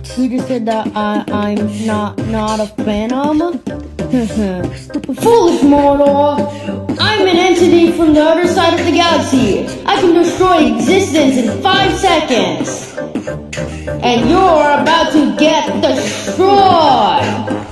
Who just said that I'm not a phantom? Foolish mortal! I'm an entity from the other side of the galaxy. I can destroy existence in 5 seconds. And you're about to get destroyed!